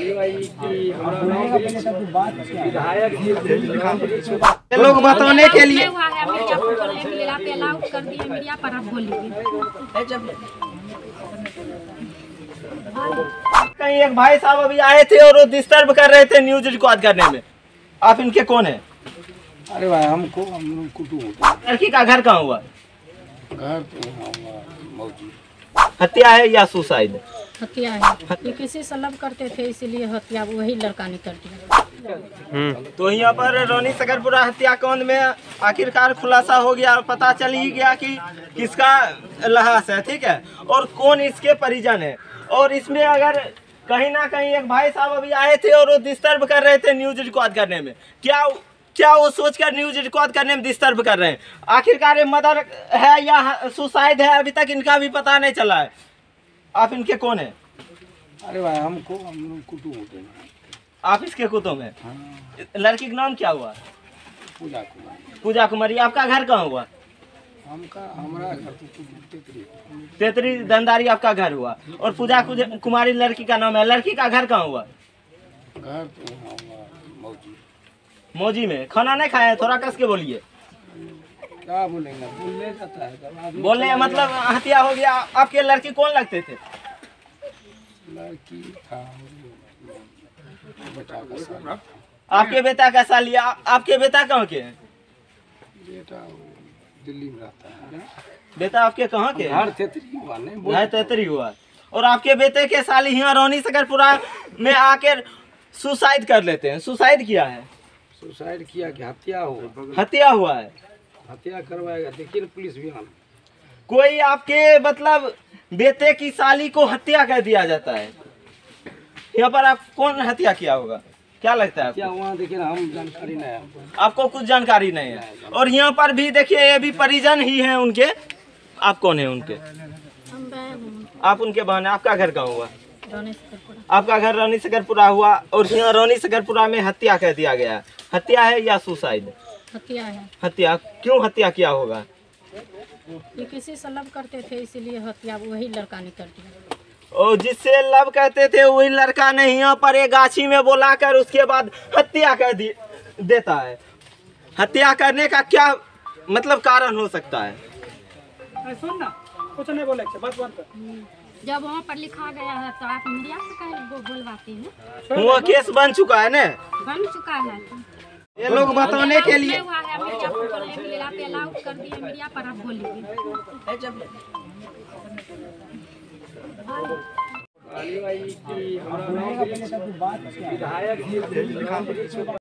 लोग बताने के लिए कहीं एक भाई साहब अभी आए थे और वो डिस्टर्ब कर रहे थे न्यूज रिकॉर्ड करने में। आप इनके कौन है? अरे भाई हम कुटुंब। लड़की का घर कहाँ हुआ? घर तो मौजूद। हत्या है या सुसाइड? हत्या है। ये किसी से लव करते थे इसीलिए हत्या वही लड़का ने कर दिया। तो यहाँ पर रोनी सकरपुरा हत्याकांड में आखिरकार खुलासा हो गया, पता चल ही गया कि किसका लहास है, ठीक है, और कौन इसके परिजन है। और इसमें अगर कहीं ना कहीं एक भाई साहब अभी आए थे और वो डिस्टर्ब कर रहे थे न्यूज रिकॉर्ड करने में। क्या वो सोचकर न्यूज रिकॉर्ड करने में डिस्टर्ब कर रहे हैं? आखिरकार ये मर्डर है या सुसाइड है, अभी तक इनका भी पता नहीं चला है। आप इनके कौन है? अरे भाई हम कुटुंब। आप इसके कुटुंब हैं? हाँ। लड़की का नाम क्या हुआ? पूजा कुमारी। पूजा कुमारी। आपका घर कहाँ हुआ? हमारा घर तो तेतरी दंदारी आपका घर हुआ। और पूजा कुमारी लड़की का नाम है। लड़की का घर कहाँ हुआ? घर तो मौजूद। मौजी में। खाना नहीं खाया है? थोड़ा कस के बोलिए। क्या बोलेंगे? बोलने जाता है बोलने मतलब हत्या हो गया। आपके लड़की कौन लगते थे? लड़की था बेटा का साल। आपके बेटा का सालिया। आपके बेटा कहाँ के हैं? बेटा दिल्ली में रहता है। बेटा आपके कहाँ के? घर तेतरी हुआ नहीं। घर तेतरी हुआ। और आपके बेटे के साली यहाँ रोनी सकरपुरा में आकर सुसाइड कर लेते हैं। सुसाइड किया है? सुसाइड किया कि हत्या हो? हत्या हुआ है। हत्या करवाएगा देखिए पुलिस भी। हम कोई आपके मतलब बेटे की साली को हत्या कर दिया जाता है। यहाँ पर आप कौन हत्या किया होगा? क्या लगता है क्या आपको? वहाँ देखिए ना, हम जानकारी नहीं है। आपको कुछ जानकारी नहीं है। और यहाँ पर भी देखिए ये भी परिजन ही हैं उनके। आप कौन है उनके? हम बहन हूँ। आप उनके बहन। आपका घर कहाँ हुआ? रोनी सकरपुरा। आपका घर रोनी सकरपुरा हुआ। और यहाँ रोनी सकरपुरा में हत्या कर दिया गया। हत्या है या सुसाइड? हत्या है। हत्या। क्यों हत्या किया होगा? ये किसी से लव करते थे इसीलिए हत्या वही लड़का ने कर दिया। और जिससे लव कहते थे वही लड़का ने यहाँ पर एक गाछी में बुलाकर उसके बाद हत्या कर देता है। हत्या करने का क्या मतलब कारण हो सकता है? सुन ना, कुछ नहीं बोले, बस बंद कर। जब वहाँ पर लिखा गया है तो आप मीडिया से कहे बोलवाते हैं। वो केस बन चुका है ना? बन चुका है। ये लोग बताने के लिए हुआ है मिर्जापुर बोलने के लिए आप अलाउड कर दिए मीडिया पर। आप बोलिए।